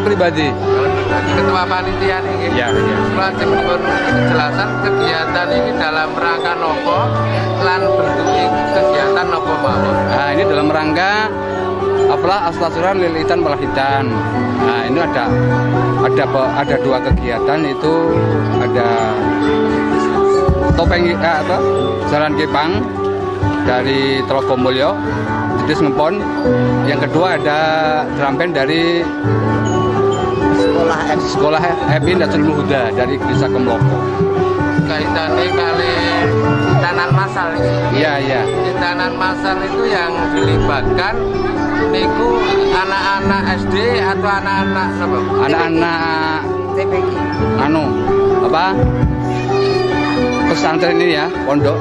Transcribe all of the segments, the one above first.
pribadi. Ketua panitia ini. Ya, ya. Lajeng pun kejelasan kegiatan ini dalam rangka nopo lan bentuk kegiatan nopo mawon. Nah, ini dalam rangka apalah astasuran lilitan melahitan. Nah, ini ada dua kegiatan, itu ada topeng Jalan Kepang dari Telogomulyo, Jedis Ngempon. Yang kedua ada drum band dari Sekolah FI Nasrul Huda dari Desa Kemloko. Kaitannya kali hitanan masal ini. Iya, iya. Hitanan masal itu yang dilibatkan niku anak-anak SD atau anak-anak apa? Anak-anak TPK. Pesantren ini ya, pondok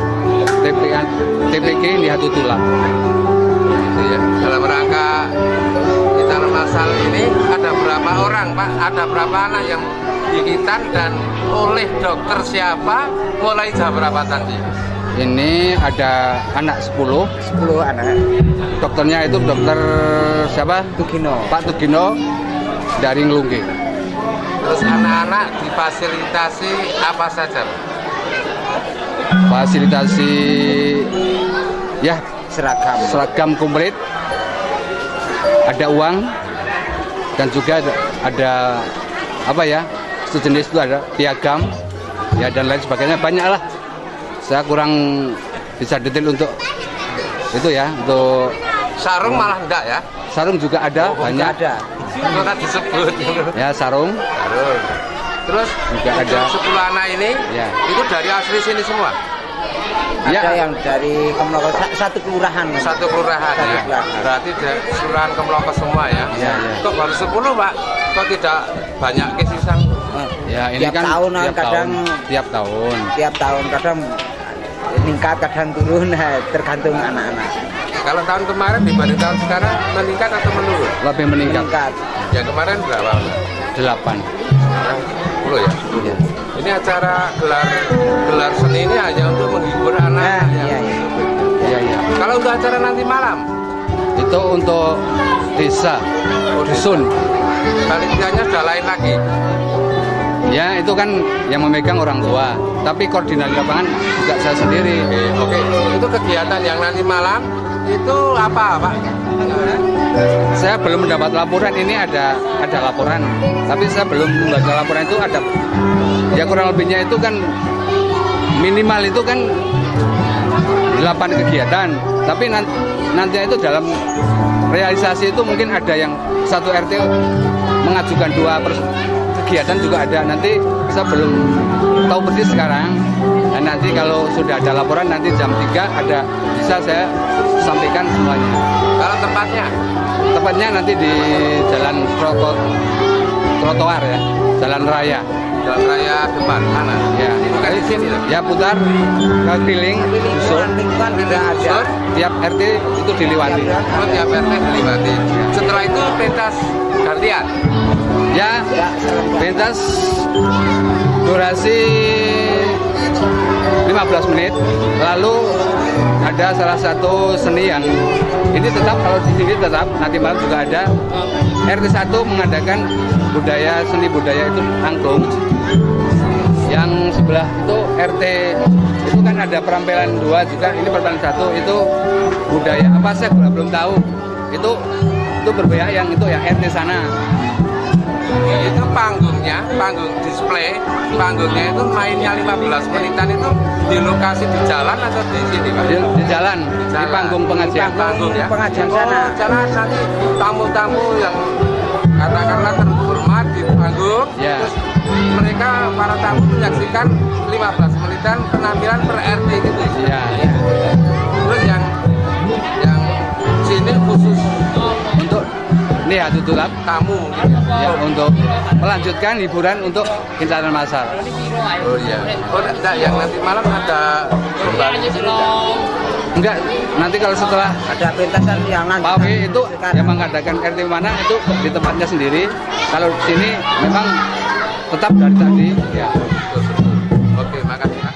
TPK ini Hatu Tulang. Gitu ya. Dalam rangka hitanan masal ini ada berapa orang, Pak? Ada berapa anak yang dihitan dan oleh dokter siapa? Mulai jam berapa tadi? Ini ada anak 10 anak. Dokternya itu dokter siapa? Tugino. Pak Tugino dari Ngelungge. Terus anak-anak difasilitasi apa saja, Pak? Fasilitasi ya Seragam komplit, ada uang, dan juga ada apa ya, sejenis itu ada piagam ya, dan lain sebagainya, banyak lah. Saya kurang bisa detail untuk itu ya, untuk sarung malah enggak ya? sarung juga ada, banyak ada. Enggak disebut. Ya, sarung. Terus juga ada 10 anak ini ya. Itu dari asli sini semua. Ya. Ada yang dari Kemloko, satu kelurahan. Satu kelurahan ya. Berarti dari kelurahan Kemloko semua ya. Ya, ya. Kok baru 10, Pak? Kok tidak banyak kesisang? Ya, ini tiap kan tahun tiap tahun kadang meningkat, kadang turun, tergantung anak-anak. Kalau tahun kemarin dibanding tahun sekarang meningkat atau menurun? lebih meningkat. Yang kemarin berapa? 8. Sekarang 10 ya? Ya. Ini acara gelar seni ini hanya untuk menghibur anak. Iya, iya. Kalau untuk acara nanti malam? Itu untuk desa, dusun. Panitianya sudah lain lagi? Ya, itu kan yang memegang orang tua. Tapi koordinasi lapangan juga saya sendiri. Oke. Itu kegiatan yang nanti malam itu apa, Pak? Saya belum mendapat laporan, ini ada laporan. Tapi saya belum membaca laporan itu ada. Ya, kurang lebihnya itu kan minimal itu kan 8 kegiatan. Tapi nanti itu dalam realisasi itu mungkin ada yang satu RT mengajukan 2 kegiatan juga ada. Nanti saya belum tahu persis sekarang. Dan nanti kalau sudah ada laporan nanti jam 3 ada, bisa saya sampaikan semuanya. Kalau tempatnya? Tempatnya nanti di jalan trotoar ya, jalan raya. Jalan raya depan mana? Ya, Bukan di sini loh. ya putar ke keliling dusun. Dusun? Tiap RT itu dilewati. Oh, tiap RT dilewati. Setelah itu pentas gantian. Ya, pentas durasi 15 menit. Lalu ada salah satu seni yang ini tetap, kalau di sini tetap nanti malam juga ada. RT 1 mengadakan seni budaya itu angklung. Yang sebelah itu RT itu kan ada perampilan 2 juga. Ini perampilan 1 itu budaya apa, saya belum tahu. Itu berbeda, yang itu yang RT sana. Ya, itu panggung display, panggungnya itu mainnya 15 menitan itu di lokasi di jalan atau di sini, Pak? Di jalan, di panggung pengajian. Panggung ya? Pengajian sana. Jalan nanti tamu-tamu yang katakanlah terhormat di panggung, Ya. terus mereka para tamu menyaksikan 15 menitan penampilan per RT gitu. Ya. Terus yang sini khusus Untuk ini ya tutulap tamu mungkin ya. ya, untuk melanjutkan hiburan untuk hitanan massal. Oh iya. Oh enggak, yang nanti malam ada kembali di sini enggak? Enggak, nanti kalau setelah Ada pentasan yang lanjut. Pak W itu yang mengadakan RT mana itu di tempatnya sendiri. Kalau di sini memang tetap dari tadi. Ya. Oke, makasih Pak.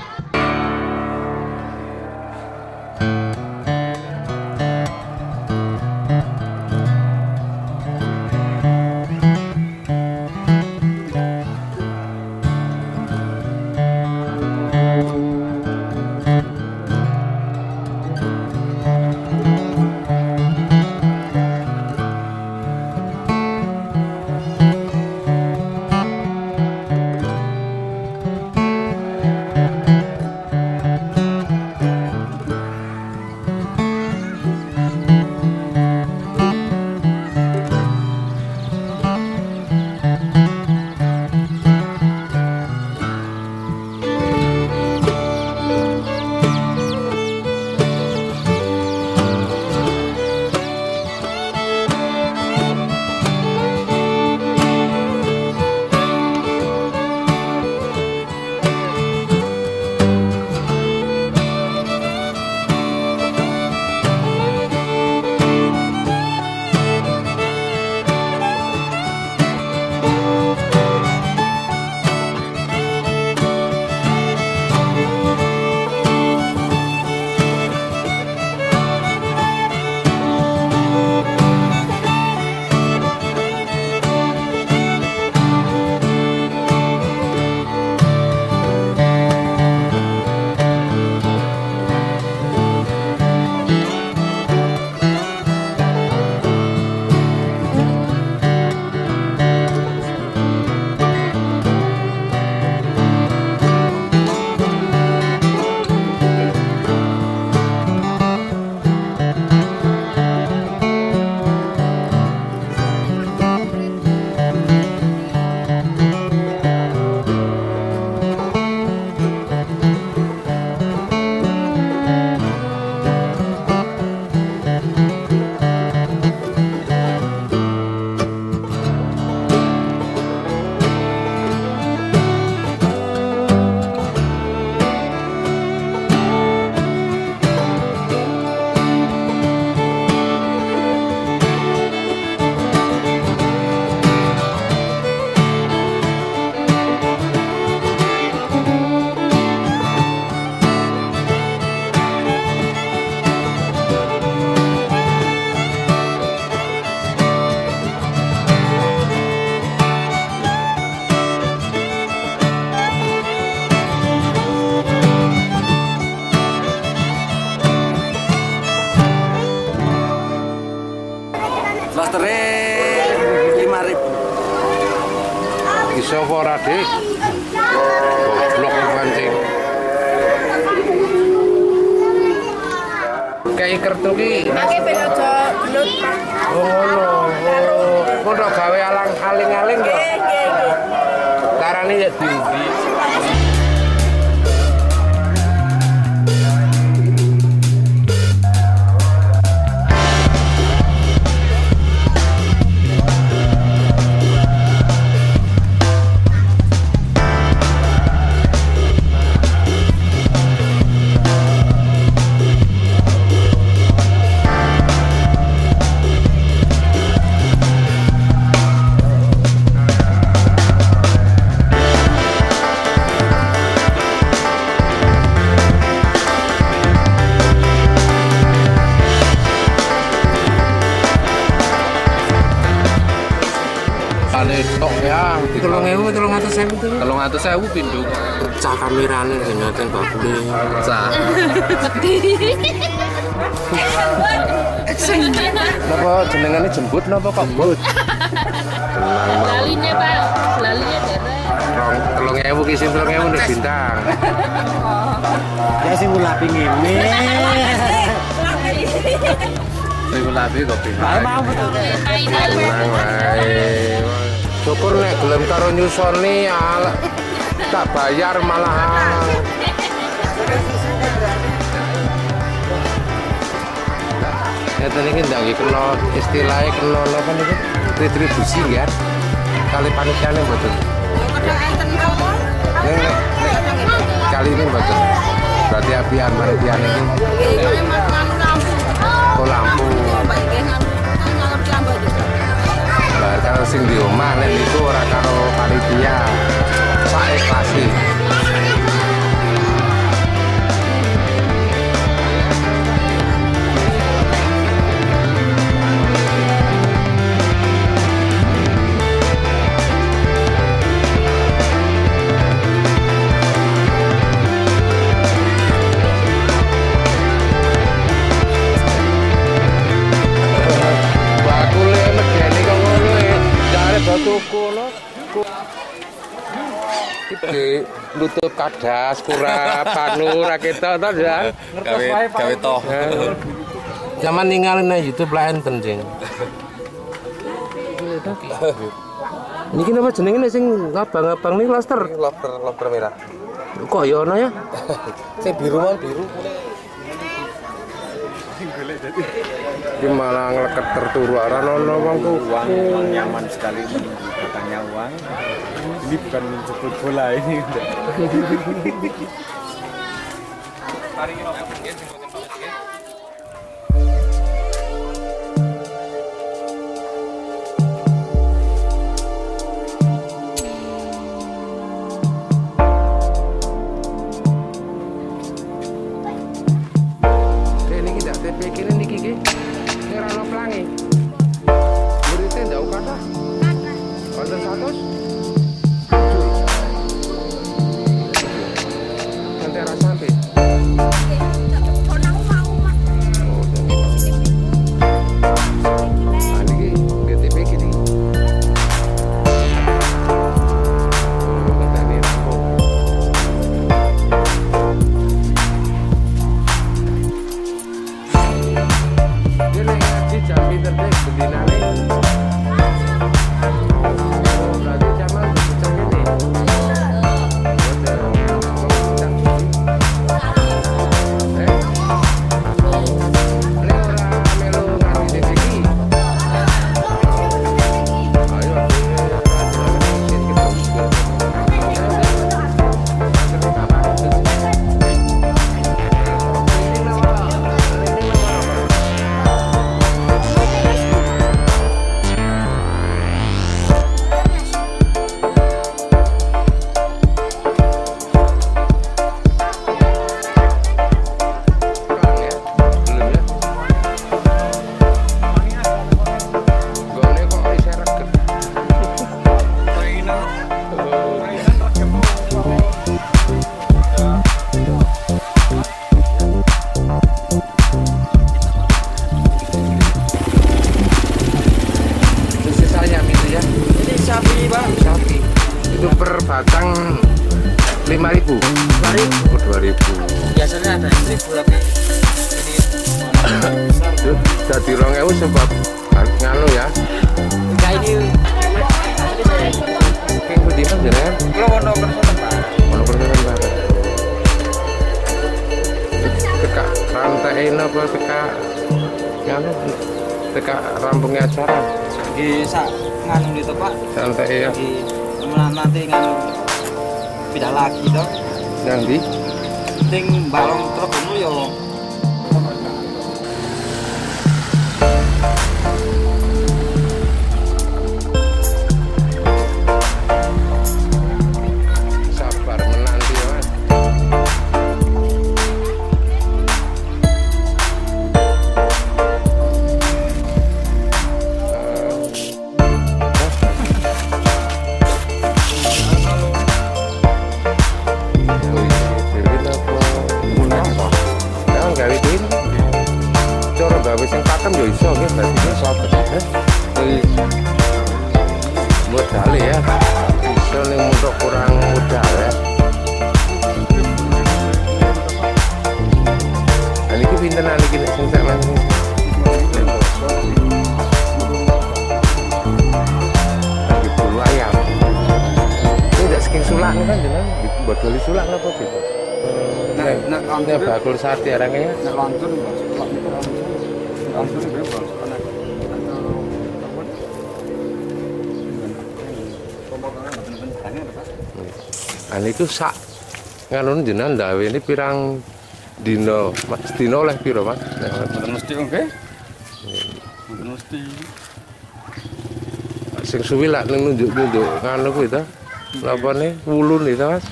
Dik. Goblok pancing. Kayak kertu ki. Pakai ben aja gelut. Oh ngono. Oh, kok gawe aling-aling kok. Nggih. Carane ya diundi. Tok ya, 3.000 pindu. Cah kamerane ngeten bakule. Cah. Napa jenengane jembut napa kok but? Laline, Pak. Laline derek. 3.000 ki sing 3.000 nek bintang. Ya sing ulapi ngene. Sing ulapi kok bintang. Mau betul. Tenang wae. Syukur nek gelem karo nyusoni tak bayar malahan. Ya tadi ini ndak kena istilahnya kena apa niku? Retribusi ya. Kali panitiane mboten. Kali ini mboten. Berarti apian panitiane iki. Oh lampu. Kalau sing di omah nek niku ora karo panitia sak ikhlase. Nutup kadas kurang panu raketo to ya. Gawe toh. Zaman ninggalin nang YouTube lah enten jeng. Niki napa jenenge sing ngabang-abang niki lobster? Lobster merah. Kok ya ono ya? Sing biru man biru. Ini malah ngeleket terturu arah nono bangku. Uang nyaman sekali katanya uang. Ini bukan menjemput bola ini. 2000. 2000. Biasanya ada 1000 tapi ini Jadi 2000 sebab nganu ya. enggak ini King Budi Mas jenengan. kalau ono persen Pak. Ono persen bareng. Teka rantai napa teka nganu teka rampungnya acara. Di sak nganu itu Pak. Santai ya. Di nanti nganu pindah lagi toh. Yang di Penting balong truk ngono yo. sabar menanti ya Mas. Gawe sing pakem yo iso nggih berarti iki sahabat modal ya iso ning untuk kurang modal ya. Ini pinten iki nek sing sak nang lagi bulu ayam ini tidak saking sulak kan jenengan buat beli sulak napa gitu nek bakul sate arangnya Nek langsung langsung bebas. Ini itu sak nganun jenengan dawe ini pirang dino dino oleh piro Mas? Mboten mesti oke. Mboten mesti. Sing suwi lak nunjuk-nunjuk nganu kuwi ta. Lapane wulun itu Mas.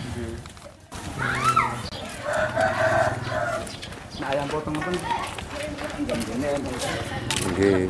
Nah, ayam potong itu gambene. Nggih.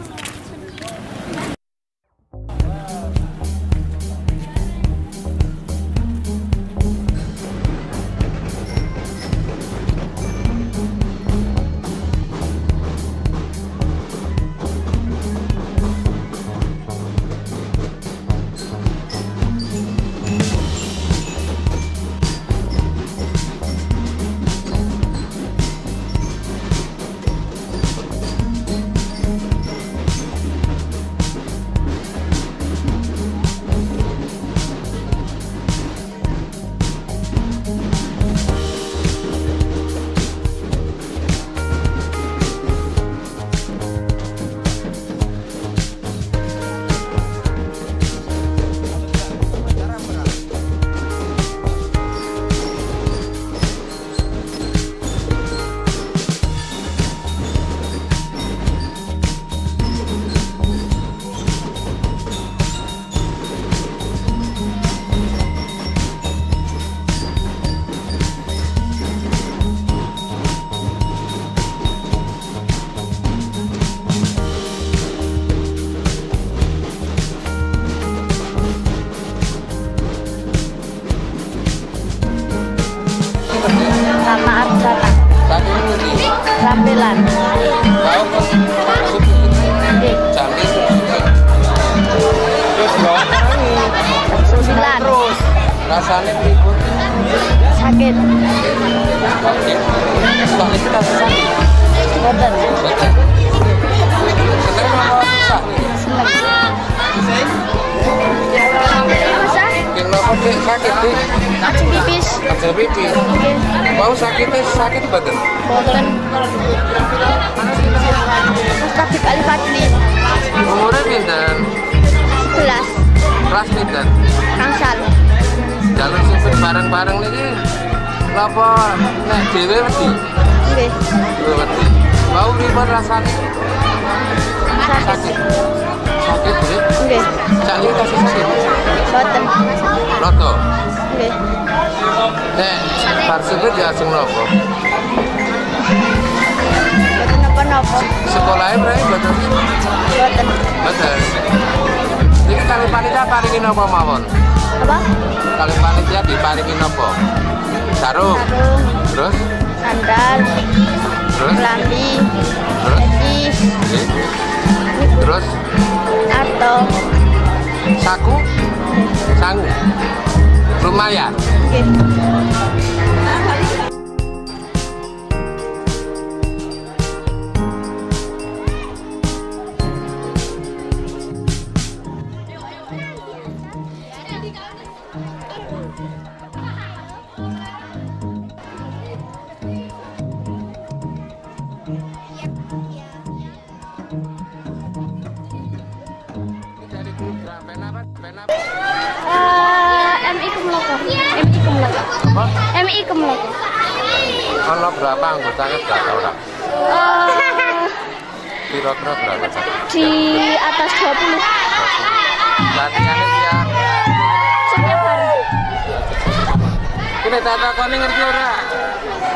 Sama Arsana. Rambelan. Jambi Sembilan. rasanya berikut Sakit. oke soalnya kita sakit Boten. setelah mau sakit yang nopo sakit dik Kacang pipis. kecil pipi mau sakit badan Boten. Terus tapi kali Fadli. umurnya pinten 11. kelas pinten Kangsal. jalur sipit bareng-bareng nih napa nek dhewe wedi Nggih. dhewe wedi mau pripun rasane Sakit. sakit dik Nggih. sakit kasih sakit Boten. loto Nggih. nek bar sipit ya asing nopo Boten napa-napa. sekolahnya berarti betul Boten. betul ini kali panitia paringi nopo mawon Apa? kali panitia diparingi nopo sarung Sarung. terus Sandal. terus Kelambi. terus Betis. Oke. terus Arto. saku sangu Lumayan. Nggih. MI Kemloko. MI Kemloko. MI Kemloko. Ono berapa anggotanya berapa orang? Kira-kira berapa? Di atas 20. Latihannya siap. Setiap hari. Ini tata kau ngerti ora?